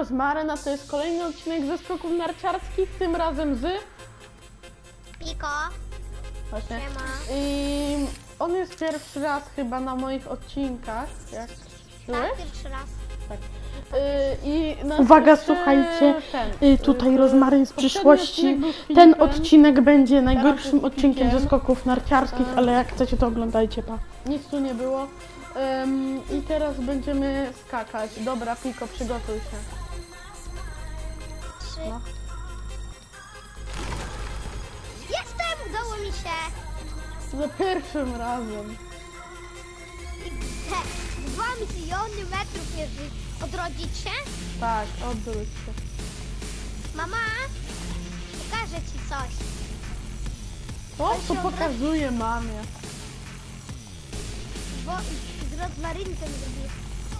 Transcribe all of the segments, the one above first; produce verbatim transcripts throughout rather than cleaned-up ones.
Rozmaryn, a to jest kolejny odcinek ze skoków narciarskich, tym razem z... Piko. Właśnie. Siema. I on jest pierwszy raz chyba na moich odcinkach, jak byłeś? Tak, pierwszy raz. Tak. Yy, i na Uwaga, jeszcze słuchajcie, ten, y, tutaj yy, Rozmaryn z poprzedni przyszłości. odcinek był z Ten Filipem. odcinek będzie najgorszym jest odcinkiem ze Filipem. skoków narciarskich, Yy. ale jak chcecie, to oglądajcie, pa. Nic tu nie było. Ym, I teraz będziemy skakać. Dobra, Piko, przygotuj się. Trzy. No. Jestem! Udało mi się. Za pierwszym razem. Te dwa miliony metrów mierzyć. Odrodzić się? Tak, odwróć się. Mama, pokażę ci coś. O, się to odwróć. pokazuje mamie. Bo z rozmarynkiem zrobię.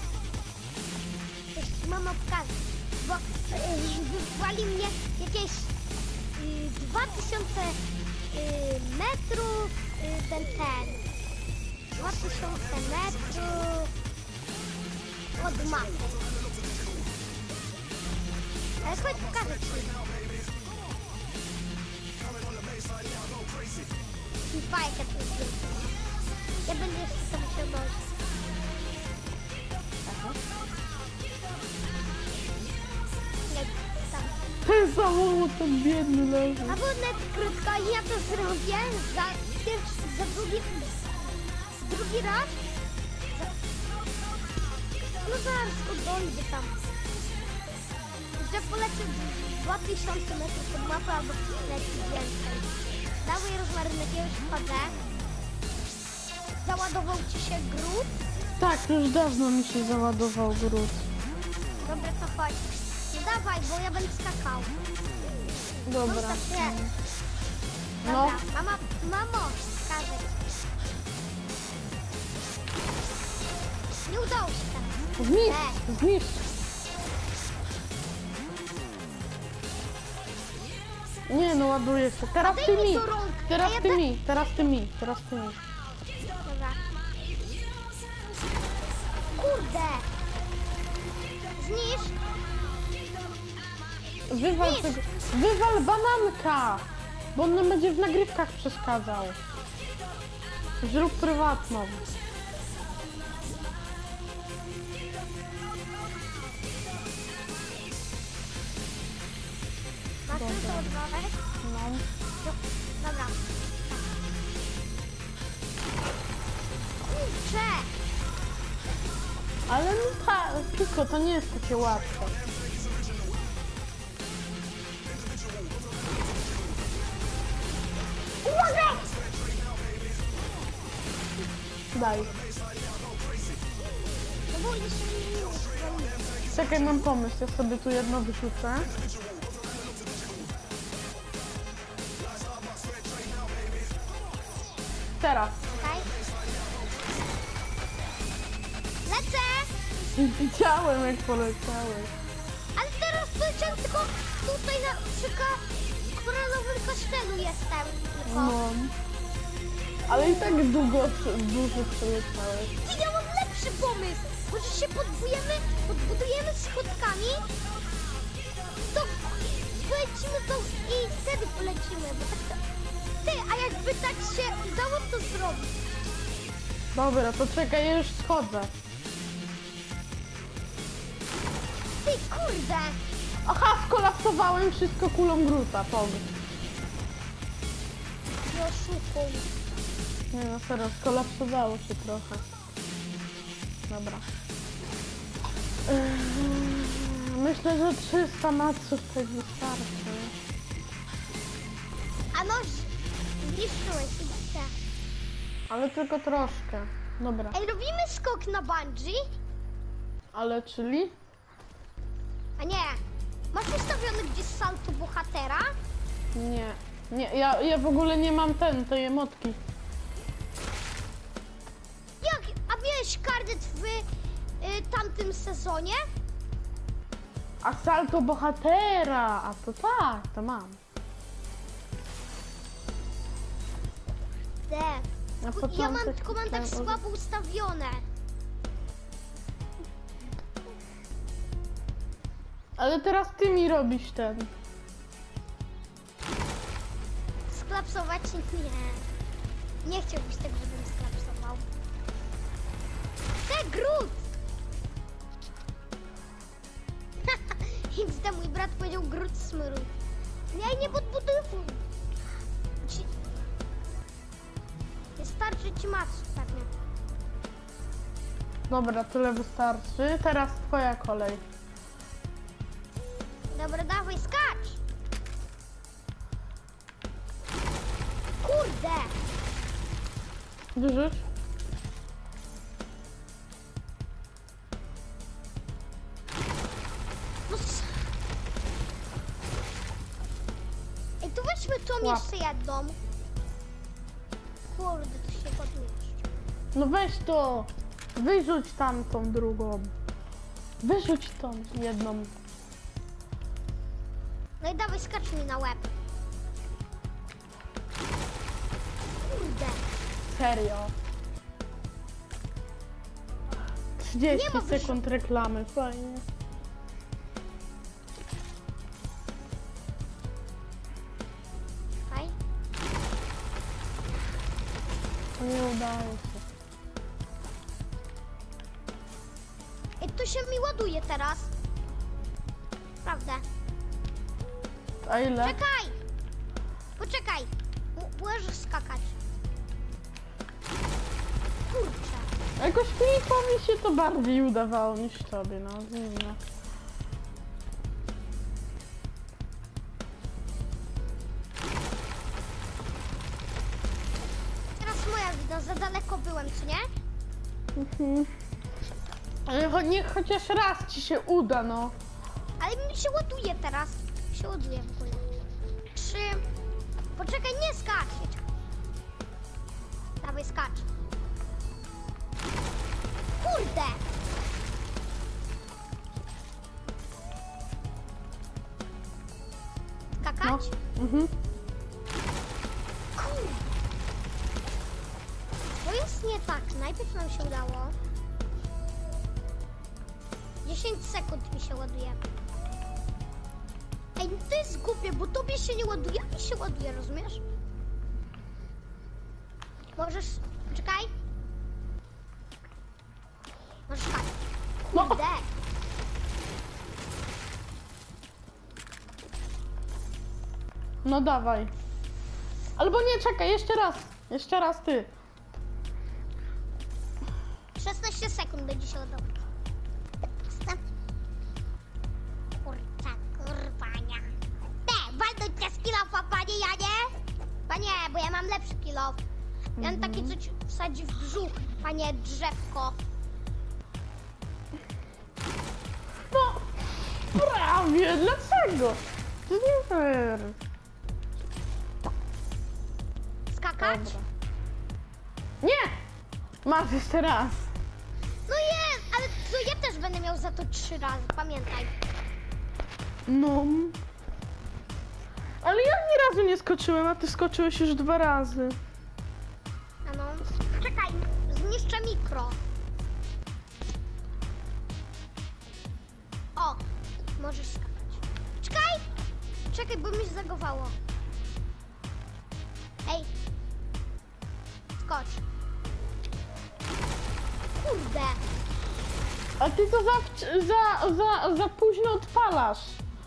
Coś ci mama pokaże. Bo yy, wywali mnie jakieś yy, dwa tysiące yy, metrów, yy, ten, ten. dwa tysiące metrów od mapy. Ale chodź pokażę ci. I fajkę tu jest. Ja będę jeszcze tam się dojść. Nie, tam. Ten samolot tam biedny leży. A bo net krótko i ja to zrobię za pierwszy, za drugi, drugi raz. Za, no zaraz dojdę tam. Że polecę dwa tysiące metrów od mapy albo leci więcej. Dawaj Rozmarynek, ja już wchodzę. Załadował ci się grób? Tak, już dawno mi się załadował gruz. Dobra, to chodź. No dawaj, bo ja będę skakał. Dobra. Zostaw mnie. No. Dobra, mama, mamo, skażę ci. Nie udało się teraz. Zniszcz, zniszcz. Nie no, ładuje się. Teraz Daj ty mi mi. to rąk. Teraz A ja ty da- mi, teraz ty mi, teraz ty mi. Dobra. Kurde. Zniszcz. Wywal Zniszcz. tego. Wywal bananka! Bo on nam będzie w nagrywkach przeszkadzał. Zrób prywatną. Masz ten załadować? No. Dobra. Kurczę. Ale no ta, Piko, to nie jest takie łatwe. Uwaga! Daj. No bo jeszcze nie miło. Czekaj, mam pomysł. Ja sobie tu jedno wyrzucę. Teraz. Czekaj. Lecę! Widziałem, jak poleciałeś. Ale teraz poleciałem tylko tutaj na przykład w koralowym kasztelu jestem. Tylko. No. Ale i tak długo, dużo przeleciałeś. I ja mam lepszy pomysł. Może się podbudujemy, podbudujemy schodkami, to polecimy to i wtedy polecimy. Bo tak to... Ty, a jakby tak się udało to zrobić. Dobra, to czekaj, ja już schodzę. Ty, kurde. Aha, skolapsowałem wszystko kulą gruta, pog. Nie oszukuj. Nie no, serio, skolapsowało się trochę. Dobra. Yy, myślę, że trzysta maców tak wystarczy. A no, zniszczyłeś się. Ale tylko troszkę. Dobra. Ej, robimy skok na bungee? Ale czyli? A nie. Masz ustawiony gdzieś salto bohatera? Nie. Nie, ja, ja w ogóle nie mam ten, tej emotki. Jak? A miałeś karnet w y, tamtym sezonie? A salto bohatera! A to tak, to mam. Nie. Na Ku- Ja mam, początek tylko mam tak chciałem- słabo ustawione. Ale teraz ty mi robisz ten. Sklapsować? Nie. Nie chciałbyś tego, żebym sklapsował. Te Grut! X D mój brat powiedział Grut smród. Nie, nie podbuduj. Ci... Wystarczy ci mac pewnie. Dobra, tyle wystarczy. Teraz twoja kolej. Dobra, dawaj, skacz! Kurde! Wyrzuć. No s- Ej, tu weźmy tą Łap. jeszcze jedną. Kurde, to się podmieści. No weź to. Wyrzuć tamtą drugą. Wyrzuć tą jedną. No i dawaj, skacz mi na łeb. Kurde. Serio. trzydzieści Nie ma wyżu- sekund reklamy, fajnie. Hej. Nie udaje się. Ej, to się mi ładuje teraz. Prawda. A ile? Czekaj! Poczekaj. M- Możesz skakać. Kurczę. Jakoś Filipowi się to bardziej udawało niż tobie, no dziwne. Teraz moja wina, za daleko byłem, czy nie? Mhm. Ale cho- niech chociaż raz ci się uda, no. Ale mi się ładuje teraz. Się ładuje w ogóle. Trzy. Poczekaj, nie skacz. Dawaj, skacz. Kurde! No. Skakać? Mhm. Kurde. To jest nie tak. Najpierw nam się udało. dziesięć sekund mi się ładuje. Ej, to jest głupie, bo tobie się nie ładuje, a mi się ładuje, rozumiesz? Możesz... Czekaj. Możesz tak. No. Kurde. No dawaj. Albo nie, czekaj, jeszcze raz. Jeszcze raz ty. szesnaście sekund będzie się ładować. Jestem. Kurczę, kurwania. Te, walnąć cię z kilofa, panie Janie. Panie, bo ja mam lepszy kilof. Ja mam taki, co ci wsadzi w brzuch, panie drzewko. No, prawie, dlaczego? To nie fair. Skakać? Dobra. Nie! Masz jeszcze raz. No jest, ale to ja też będę miał za to trzy razy, pamiętaj. No. Ale ja ani razu nie skoczyłem, a ty skoczyłeś już dwa razy. A no. Czekaj, zniszczę mikro. O, możesz skakać. Czekaj! Czekaj, bo mi się zagowało. Ej. Skocz. Kurde. A ty to za, za, za, za późno odpalasz.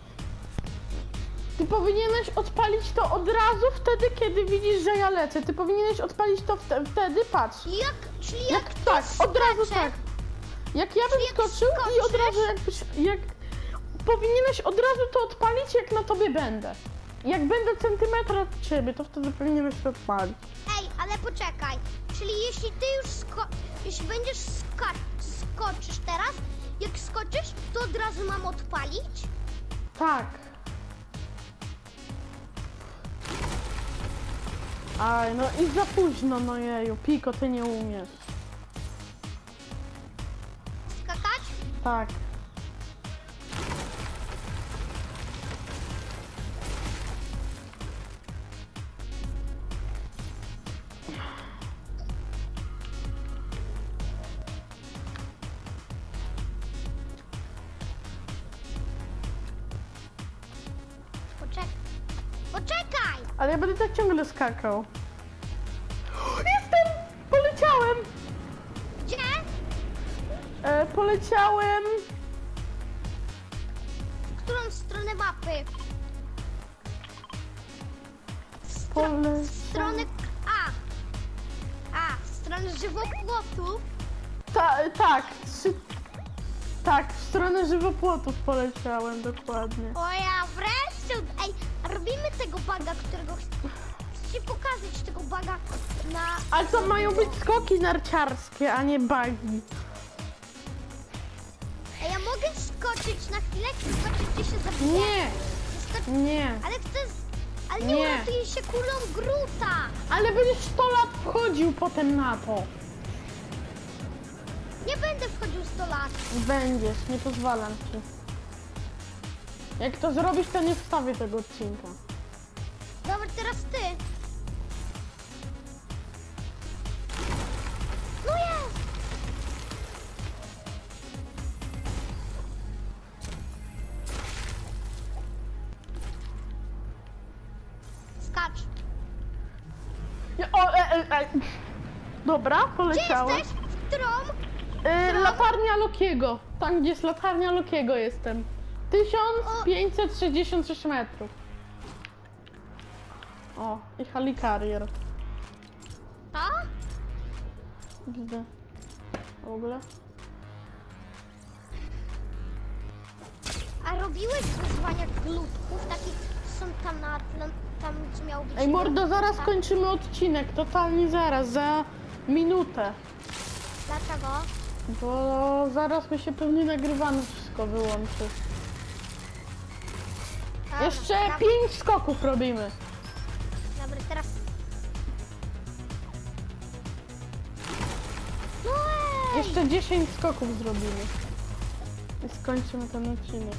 Ty powinieneś odpalić to od razu wtedy, kiedy widzisz, że ja lecę. Ty powinieneś odpalić to wte, wtedy, patrz. Jak, czyli jak, Jak ty tak, od razu skaczesz, tak. Jak ja bym jak skoczył i od skoczysz? razu jakbyś, jak... Powinieneś od razu to odpalić, jak na tobie będę. Jak będę centymetra od ciebie, to wtedy powinieneś to odpalić. Ej, ale poczekaj. Czyli jeśli ty już sko... Jeśli będziesz ska... skoczysz teraz, jak skoczysz, to od razu mam odpalić? Tak. Aj, no i za późno, no jeju. Piko, ty nie umiesz. Skakać? Tak. Ale ja będę tak ciągle skakał. Jestem! Poleciałem! Gdzie? E, poleciałem... W którą stronę mapy? W Poleciałem... stronę... A! A, w stronę żywopłotu. Ta, tak, trzy... Tak, w stronę żywopłotów poleciałem, dokładnie. O ja wreszcie! Ej, robimy tego baga, którego... Chcę ci pokazać tego baga na... Ale to mają być skoki narciarskie, a nie bagi. Ej, ja mogę skoczyć na chwilę? Chcę zobaczyć, gdzie się zabiję. Nie, Skocz... nie. Ale chcę... z- Ale nie, Nie. uratuje się kulą Gruta! Ale będziesz sto lat wchodził potem na to. Nie będę wchodził sto lat. Będziesz, nie pozwalam ci. Jak to zrobisz, to nie wstawię tego odcinka. Dobra, teraz ty. No jest! Skacz. Nie, o, e, e, e. Dobra, Gdzie poleciałem. jesteś? W którą? E, latarnia Lokiego. Tam, gdzie jest latarnia Lokiego jestem. tysiąc pięćset sześćdziesiąt sześć metrów. O, i Halikarier. To? Widzę. W ogóle. A robiłeś wyzwania glutków, takich są tam na Atlant... tam gdzie miał być... Ej, mordo, zaraz tak? kończymy odcinek. Totalnie zaraz, za minutę. Dlaczego? Bo zaraz mi się pewnie nagrywanie wszystko wyłączy. Dobra, Jeszcze dobra, pięć skoków robimy. Dobra, teraz... No ej! Jeszcze dziesięć skoków zrobimy. I skończymy ten odcinek.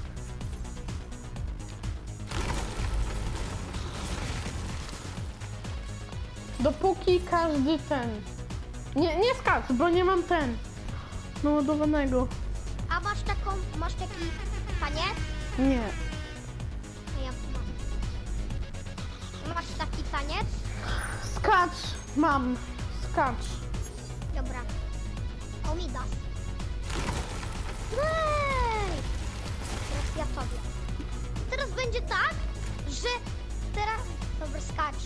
Dopóki każdy ten... Nie, nie skacz, bo nie mam ten. Naładowanego. A masz taką... masz taki... paniec? Nie. A ja mam. Masz taki taniec? Skacz! Mam. Skacz. Dobra. O, mi dasz. Ej! Teraz ja tobie. Teraz będzie tak, że teraz... Dobra, skacz.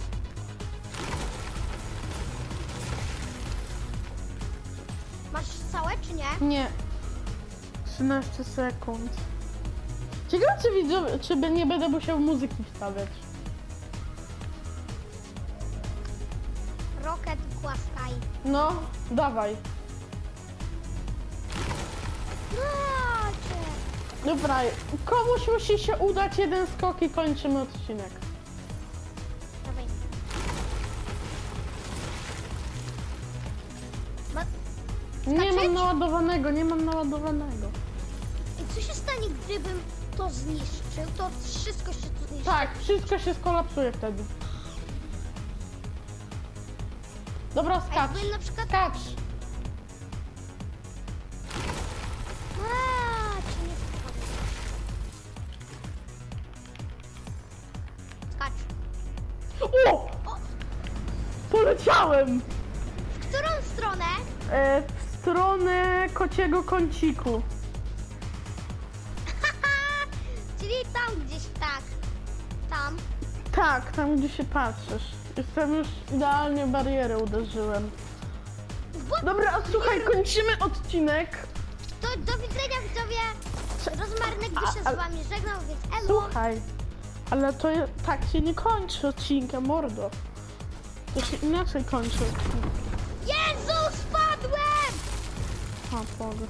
Masz całe czy nie? Nie. trzynaście sekund. Ciekawe, czy widzę, czy nie będę musiał muzyki wstawiać. Rocket głaskaj. No, dawaj. Macie. Dobra, komuś musi się udać jeden skok i kończymy odcinek. Dawaj. Ma... Nie Skaczeć? mam naładowanego, nie mam naładowanego. I co się stanie, gdybym to zniszczył? To wszystko się tu zniszczy. Tak, wszystko się skolapsuje wtedy. Dobra, A skacz. jakby na przykład... Skacz. A, czy nie spadł. Skacz. O! Poleciałem! W którą stronę? E, w stronę kociego kąciku. Czyli tam gdzieś tak. Tam. Tak, tam gdzie się patrzysz. Jestem już idealnie w barierę uderzyłem. W Dobra, słuchaj, kończymy odcinek. To do widzenia, widzowie. Rozmarnek by się A- a- z wami żegnał, więc elo. Słuchaj, ale to je, tak się nie kończy odcinka, mordo. To się inaczej kończy odcinek. Jezu, spadłem! O Boże.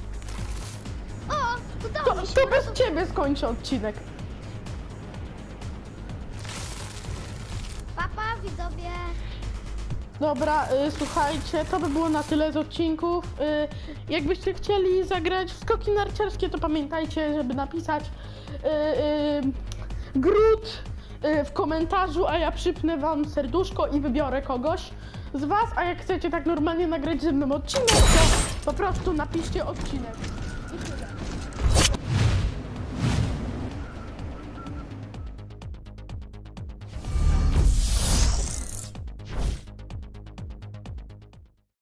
O, udało To, mi się. to bez ciebie skończę odcinek. Papa, widzowie. Dobra, y, słuchajcie, to by było na tyle z odcinków. Y, jakbyście chcieli zagrać w skoki narciarskie, to pamiętajcie, żeby napisać y, y, Grut y, w komentarzu, a ja przypnę wam serduszko i wybiorę kogoś z was, a jak chcecie tak normalnie nagrać ze mną odcinek, to po prostu napiszcie odcinek. I tyle.